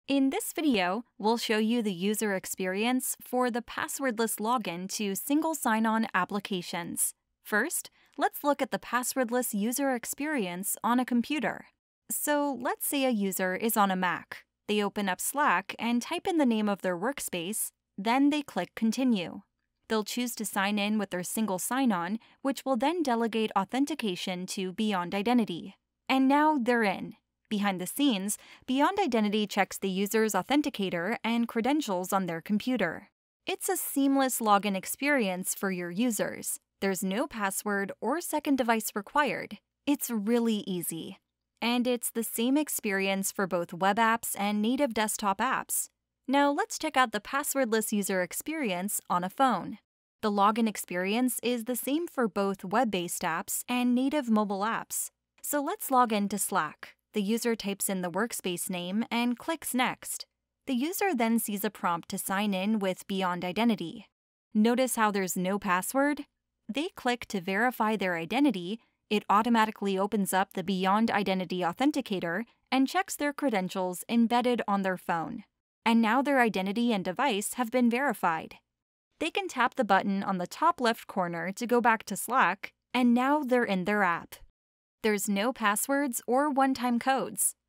In this video, we'll show you the user experience for the passwordless login to single sign-on applications. First, let's look at the passwordless user experience on a computer. So let's say a user is on a Mac. They open up Slack and type in the name of their workspace, then they click Continue. They'll choose to sign in with their single sign-on, which will then delegate authentication to Beyond Identity. And now they're in. Behind the scenes, Beyond Identity checks the user's authenticator and credentials on their computer. It's a seamless login experience for your users. There's no password or second device required. It's really easy. And it's the same experience for both web apps and native desktop apps. Now let's check out the passwordless user experience on a phone. The login experience is the same for both web-based apps and native mobile apps. So let's log into Slack. The user types in the workspace name and clicks Next. The user then sees a prompt to sign in with Beyond Identity. Notice how there's no password? They click to verify their identity. It automatically opens up the Beyond Identity Authenticator and checks their credentials embedded on their phone. And now their identity and device have been verified. They can tap the button on the top left corner to go back to Slack, and now they're in their app. There's no passwords or one-time codes.